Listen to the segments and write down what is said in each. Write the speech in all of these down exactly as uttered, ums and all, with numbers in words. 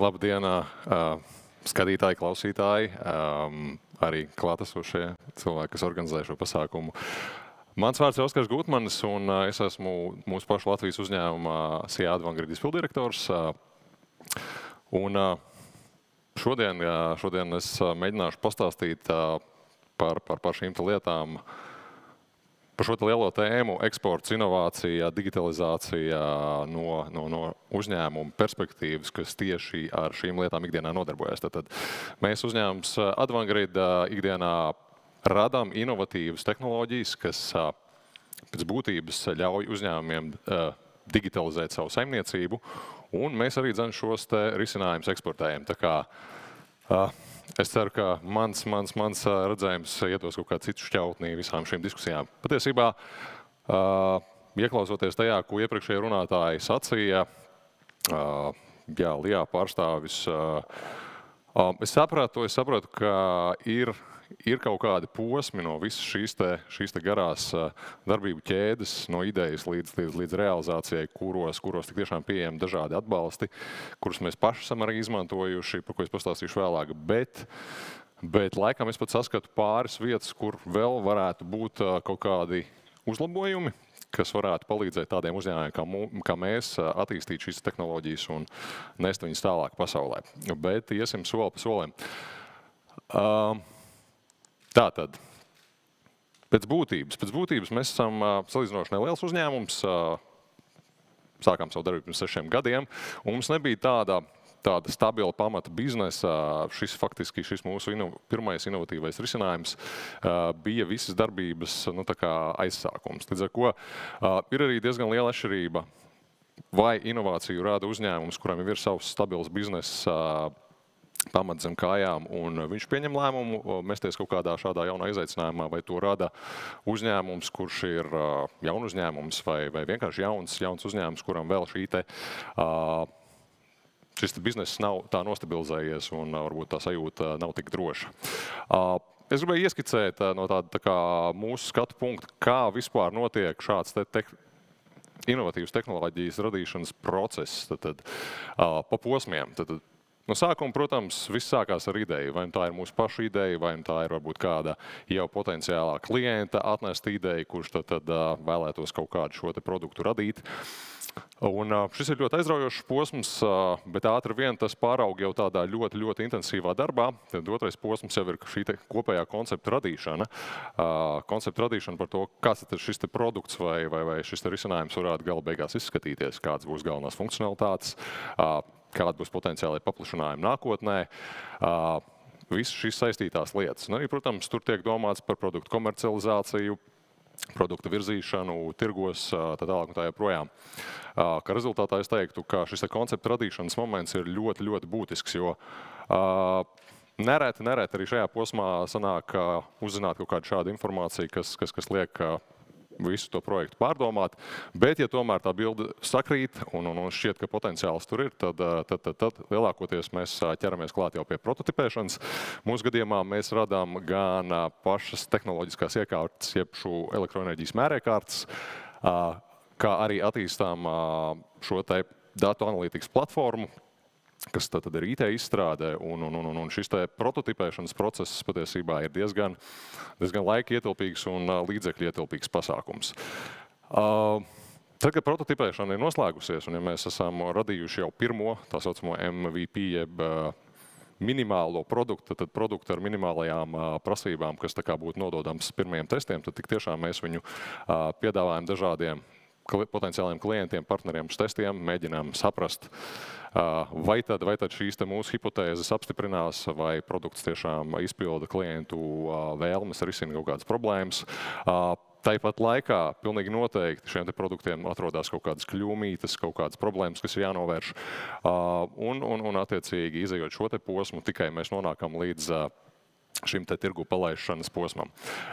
Labdien, skatītāji, klausītāji, arī klātesošie cilvēki, kas organizē šo pasākumu. Mans vārds ir Oskars Gutmanis, un es esmu mūsu pašu Latvijas uzņēmuma SIA Advangrad izpildirektors. Un šodien, šodien es mēģināšu pastāstīt par, par, par šīm lietām, par šo lielo tēmu - eksports, inovācija, digitalizācija no, no, no uzņēmuma perspektīvas, kas tieši ar šīm lietām ikdienā nodarbojas. Tad mēs uzņēmums Advangrad ikdienā radām inovatīvas tehnoloģijas, kas pēc būtības ļauj uzņēmumiem digitalizēt savu saimniecību, un mēs arī dzen šos te risinājumus eksportējam. Tā kā es ceru, ka mans, mans, mans redzējums iedos kaut kādu citu šķautnī visām šīm diskusijām. Patiesībā, ieklausoties tajā, ko iepriekšējie runātāji sacīja, jā, Lijā pārstāvis, es sapratu, es sapratu, ka ir, ir kaut kādi posmi no visas šīs te, šīs te garās darbību ķēdes, no idejas līdz, līdz, līdz realizācijai, kuros, kuros tik tiešām pieejami dažādi atbalsti, kurus mēs paši esam arī izmantojuši, par ko es pastāstīšu vēlāk. Bet, bet laikam es pat saskatu pāris vietas, kur vēl varētu būt kaut kādi uzlabojumi, kas varētu palīdzēt tādiem uzņēmumiem kā, mū, kā mēs attīstīt šīs tehnoloģijas un nest viņas tālāk pasaulē. Bet iesim soli pa solim. Uh, Tātad, pēc būtības, pēc būtības mēs esam salīdzinoši neliels uzņēmums, sākām savu darbību pirms sešiem gadiem, un mums nebija tāda, tāda stabila pamata biznesa. Šis faktiski šis mūsu ino, pirmais inovatīvais risinājums bija visas darbības nu, tā kā aizsākums. Līdz ar ko ir arī diezgan liela atšķirība, vai inovāciju rāda uzņēmums, kuram jau ir savs stabils bizness, pamat zem kājām, un viņš pieņem lēmumu mesties kaut kādā šādā jaunā izaicinājumā, vai to rada uzņēmums, kurš ir jaun uzņēmums, vai, vai vienkārši jauns, jauns uzņēmums, kuram vēl šī te, šis te bizness nav tā nostabilizējies, un varbūt tā sajūta nav tik droša. Es gribēju ieskicēt no tāda tā kā mūsu skatu punkta, kā vispār notiek šāds te, te inovatīvas tehnoloģijas radīšanas process, tad, tad, pa posmiem. Tad, tad, No sākuma, protams, viss sākās ar ideju. Vai tā ir mūsu pašu ideja, vai tā ir varbūt kāda jau potenciālā klienta atnesta ideja, kurš tad, tad vēlētos kaut kādu šo te produktu radīt. Un šis ir ļoti aizraujošs posms, bet ātri vien tas pāraug jau tādā ļoti, ļoti intensīvā darbā. Tad otrais posms jau ir šī te kopējā koncepta radīšana. Koncepta radīšana par to, kāds ir šis te produkts vai, vai, vai šis te risinājums varētu gala beigās izskatīties, kāds būs galvenās funkcionalitātes, kāda būs potenciālai paplašinājumi nākotnē. Visas šīs saistītās lietas. Un arī, protams, tur tiek domāts par produktu komercializāciju, produktu virzīšanu, tirgos, tā tālāk un tā joprojām. Kā rezultātā es teiktu, ka šis koncepta radīšanas moments ir ļoti, ļoti būtisks, jo nereti, nereti arī šajā posmā sanāk uzzināt kaut kādu šādu informāciju, kas, kas, kas liek visu to projektu pārdomāt, bet ja tomēr tā bilde sakrīt un, un, un šķiet, ka potenciāls tur ir, tad, tad, tad, tad lielākoties mēs ķeramies klāt jau pie prototipēšanas. Mūsu gadījumā mēs radām gan pašas tehnoloģiskās iekārtas, jeb šo elektroenerģijas mērēkārtas, kā arī attīstām šo te datu analītikas platformu, kas tad ir I T izstrādē, un, un, un, un šis te prototipēšanas process patiesībā ir diezgan, diezgan laika ietilpīgs un līdzekļu ietilpīgs pasākums. Tad, kad prototipēšana ir noslēgusies, un ja mēs esam radījuši jau pirmo, tā saucamo M V P, jeb minimālo produktu, tad produktu ar minimālajām prasībām, kas tā kā būtu nododams pirmajiem testiem, tad tik tiešām mēs viņu piedāvājam dažādiem potenciāliem klientiem, partneriem uz testiem, mēģinām saprast, vai tad, vai tad šīs te mūsu hipotēzes apstiprinās, vai produkts tiešām izpilda klientu vēlmes, risina kaut kādas problēmas. Tāpat laikā pilnīgi noteikti šiem te produktiem atrodas kaut kādas kļūmītes, kaut kādas problēmas, kas ir jānovērš. Un, un, un attiecīgi, izejot šo te posmu, tikai mēs nonākam līdz šim te tirgu palaišanas posmam.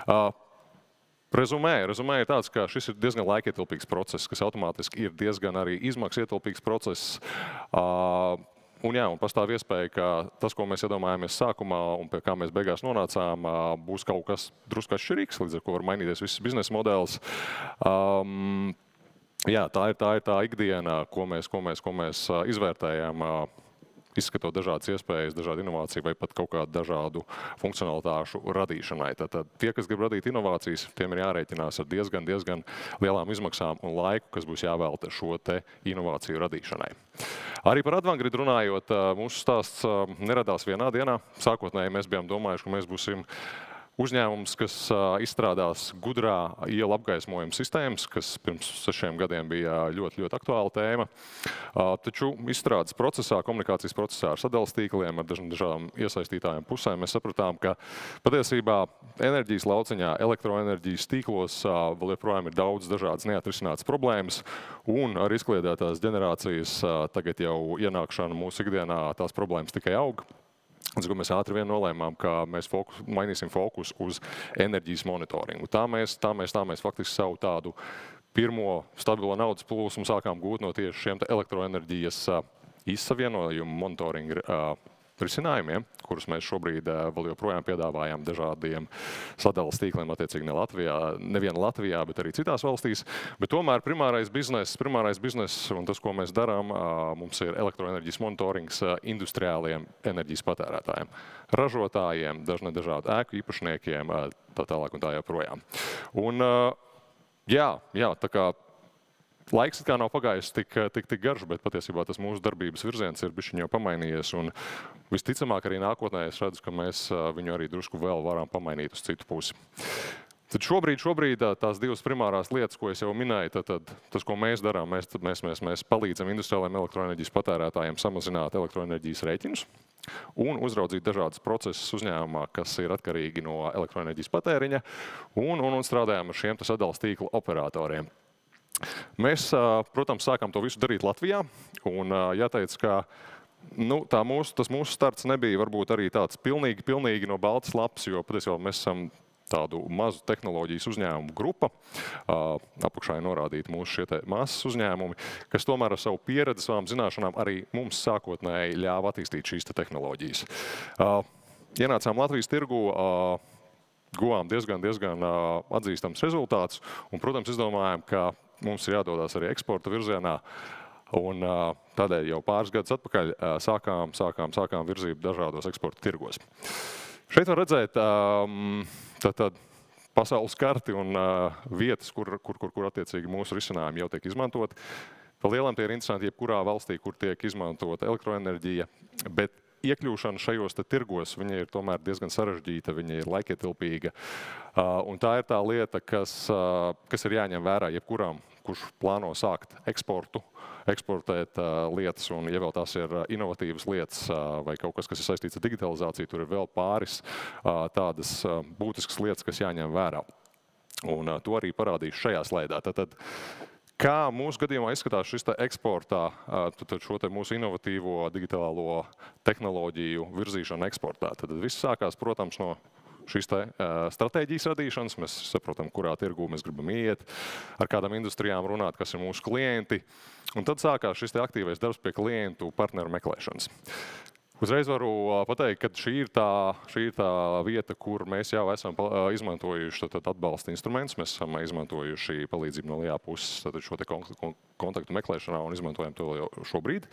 Rezumē, rezumē ir tāds, ka šis ir diezgan laikietilpīgs process, kas automātiski ir diezgan arī izmaksas ietilpīgs process. Uh, un jā, un pastāv iespēja, ka tas, ko mēs iedomājāmies sākumā un pie kā mēs beigās nonācām, uh, būs kaut kas drusku atšķirīgs, līdz ar ko var mainīties viss biznesa modelis. Um, jā, tā ir tā, ir tā ikdiena, ko mēs, ko mēs, ko mēs uh, izvērtējam. Uh, izskatot dažādas iespējas, dažādu inovāciju vai pat kaut kādu dažādu funkcionalitāšu radīšanai. Tātad tie, kas grib radīt inovācijas, tiem ir jārēķinās ar diezgan, diezgan lielām izmaksām un laiku, kas būs jāvelta šo te inovāciju radīšanai. Arī par Advangrid runājot, mūsu stāsts neradās vienā dienā. Sākotnēji mēs bijām domājuši, ka mēs būsim uzņēmums, kas izstrādās gudrā ielu apgaismojuma sistēmas, kas pirms sešiem gadiem bija ļoti, ļoti aktuāla tēma. Taču izstrādes procesā, komunikācijas procesā ar sadales tīkliem, ar dažādām iesaistītājiem pusēm, mēs sapratām, ka patiesībā enerģijas lauciņā, elektroenerģijas tīklos vēl joprojām ir daudz dažādas neatrisinātas problēmas, un ar izkliedētās ģenerācijas tagad jau ienākšanu mūsu ikdienā tās problēmas tikai aug. Mēs ātri vien nolēmām, ka mēs fokus, mainīsim fokus uz enerģijas monitoringu. Tā mēs, tā mēs, tā mēs faktiski savu tādu pirmo stabilo naudas plūsmu sākām gūt no tieši šiem elektroenerģijas izsavienojumu monitoringu risinājumiem, kurus mēs šobrīd vēl joprojām piedāvājam dažādiem sadales tīkliem, attiecīgi ne Latvijā, nevien Latvijā, bet arī citās valstīs. Bet tomēr primārais bizness, primārais bizness un tas, ko mēs darām, mums ir elektroenerģijas monitorings industriāliem enerģijas patērētājiem, ražotājiem, dažne dažādu ēku īpašniekiem, tā tālāk un tā joprojām. Un jā, jā, tā kā laiks it kā nav pagājis tik, tik, tik garš, bet patiesībā tas mūsu darbības virziens ir bišķiņ jau pamainījies. Un visticamāk arī nākotnē es redzu, ka mēs viņu arī drusku vēl varam pamainīt uz citu pusi. Tad šobrīd, šobrīd tās divas primārās lietas, ko es jau minēju, tad, tad tas, ko mēs darām, mēs, mēs, mēs, mēs palīdzam industriālajiem elektroenerģijas patērētājiem samazināt elektroenerģijas rēķinus un uzraudzīt dažādas procesus uzņēmumā, kas ir atkarīgi no elektroenerģijas patēriņa, un, un, un strādājam ar šiem sadales tīklu operatoriem. Mēs, protams, sākām to visu darīt Latvijā, un jāteic, ka nu, tā mūsu, tas mūsu starts nebija varbūt arī tāds pilnīgi, pilnīgi no baltas lapas, jo patiesībā mēs esam tādu mazu tehnoloģijas uzņēmumu grupa, apakšā ir norādīti mūsu šie te masas uzņēmumi, kas tomēr ar savu pieredzi, savām zināšanām arī mums sākotnēji ļāva attīstīt šīs te tehnoloģijas. Ienācām Latvijas tirgu, guvām diezgan, diezgan atzīstams rezultāts, un, protams, izdomājām, ka mums ir jādodās arī eksporta virzienā, un tādēļ jau pāris gadus atpakaļ sākām, sākām, sākām virzību dažādos eksporta tirgos. Šeit var redzēt tad, tad pasaules karti un vietas, kur, kur, kur, kur attiecīgi mūsu risinājumi jau tiek izmantoti. Pa lielam tie ir interesanti jebkurā valstī, kur tiek izmantota elektroenerģija, bet iekļūšana šajos te tirgos, viņa ir tomēr diezgan sarežģīta, viņa ir laikietilpīga. Un tā ir tā lieta, kas, kas ir jāņem vērā jebkuram, kurš plāno sākt eksportu, eksportēt lietas, un ja vēl tās ir inovatīvas lietas vai kaut kas, kas ir saistīts ar digitalizāciju, tur ir vēl pāris tādas būtiskas lietas, kas jāņem vērā. Un to arī parādīšu šajā slaidā. Tātad, kā mūsu gadījumā izskatās šis te eksportā, tad šo te mūsu inovatīvo digitālo tehnoloģiju virzīšana eksportā? Tad viss sākās, protams, no šīs te stratēģijas radīšanas. Mēs saprotam, kurā tirgū mēs gribam iet, ar kādām industrijām runāt, kas ir mūsu klienti. Un tad sākās šis te aktīvais darbs pie klientu partneru meklēšanas. Uzreiz varu pateikt, ka šī ir tā, šī ir tā vieta, kur mēs jau esam izmantojuši tad, atbalsta instrumentus. Mēs esam izmantojuši palīdzību no lejā puses tad, šo te kontaktu meklēšanā un izmantojam to jau šobrīd.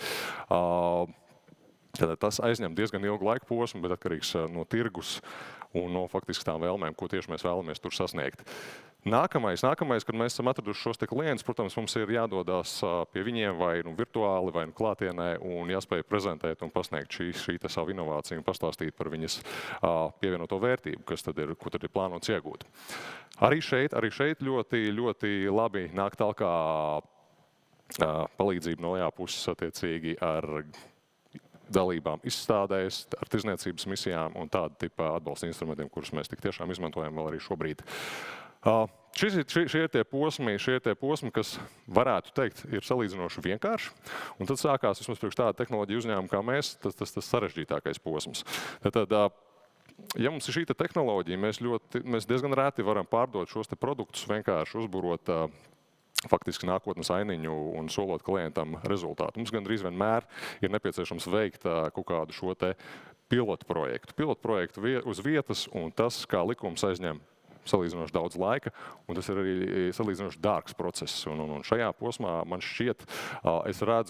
Tad, tas aizņem diezgan ilgu laiku posmu, bet atkarīgs no tirgus un no faktiski tām vēlmēm, ko tieši mēs vēlamies tur sasniegt. Nākamais, nākamais, kad mēs esam atraduši šos te klientus, protams, mums ir jādodās pie viņiem vai nu virtuāli, vai nu klātienē, un jāspēj prezentēt un pasniegt šī, šī te savu inovāciju un pastāstīt par viņas pievienoto vērtību, kas tad ir, ko tad ir plānots iegūt. Arī šeit, arī šeit ļoti, ļoti labi nāk tālkā palīdzību no lejā puses attiecīgi ar dalībām izstādēs, ar tirdzniecības misijām un tāda tipa atbalsta instrumentiem, kurus mēs tik tiešām izmantojam vēl arī šobrīd. Uh, šis, šie, šie, ir tie posmi, šie ir tie posmi, kas varētu teikt, ir salīdzinoši vienkārši. Un tad sākās vismaz priekš tāda tehnoloģija uzņēmuma kā mēs, tas, tas, tas sarežģītākais posms. Tad, uh, ja mums ir šī te tehnoloģija, mēs, ļoti, mēs diezgan rēti varam pārdot šos te produktus, vienkārši uzburot uh, faktiski nākotnes ainiņu un solot klientam rezultātu. Mums gandrīz vienmēr ir nepieciešams veikt uh, kaut kādu šo te pilotu projektu. Pilotu projektu vie, uz vietas, un tas, kā likums aizņem salīdzinoši daudz laika, un tas ir arī salīdzinoši dārgs process. Un, un, un šajā posmā man šķiet, es redzu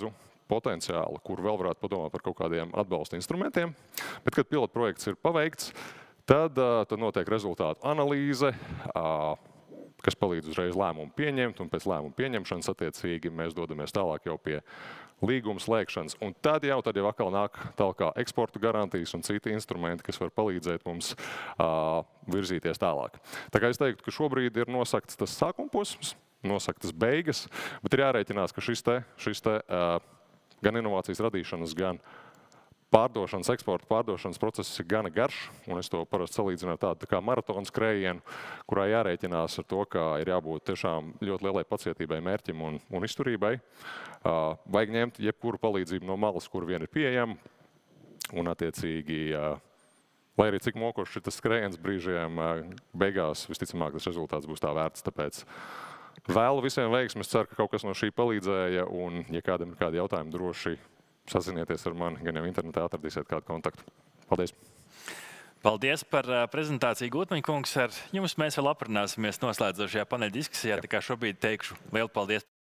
potenciālu, kur vēl varētu padomāt par kaut kādiem atbalsta instrumentiem. Bet, kad pilotprojekts ir paveikts, tad, tad notiek rezultātu analīze, kas palīdz uzreiz lēmumu pieņemt, un pēc lēmumu pieņemšanas attiecīgi mēs dodamies tālāk jau pie līguma slēgšanas. Un tad jau, tad jau atkal nāk tālāk eksporta garantijas un citi instrumenti, kas var palīdzēt mums uh, virzīties tālāk. Tā kā es teiktu, ka šobrīd ir nosakts tas sākuma posms, nosaktas beigas, bet ir jārēķinās, ka šis te, šis te uh, gan inovācijas radīšanas, gan pārdošanas, eksporta pārdošanas process ir gana garš, un es to parasti salīdzinu ar tādu tā kā maratonu skrējienu, kurā jārēķinās ar to, ka ir jābūt tiešām ļoti lielai pacietībai, mērķim un, un izturībai. Uh, vajag ņemt jebkuru palīdzību no malas, kur vien ir pieejama, un attiecīgi, uh, lai arī cik mokošs ir tas skrējiens brīžiem, uh, beigās visticamāk tas rezultāts būs tā vērts, tāpēc vēlu visiem veiksmi, es ceru, ka kaut kas no šī palīdzēja, un, ja kādam ir kādi jautājumi, droši sazinieties ar mani, gan jau internetā atradīsiet kādu kontaktu. Paldies! Paldies par prezentāciju, Gutmaņa kungs. Ar jums mēs vēl aprunāsimies noslēdzošajā paneļa diskusijā, tā kā šobrīd teikšu lielu paldies.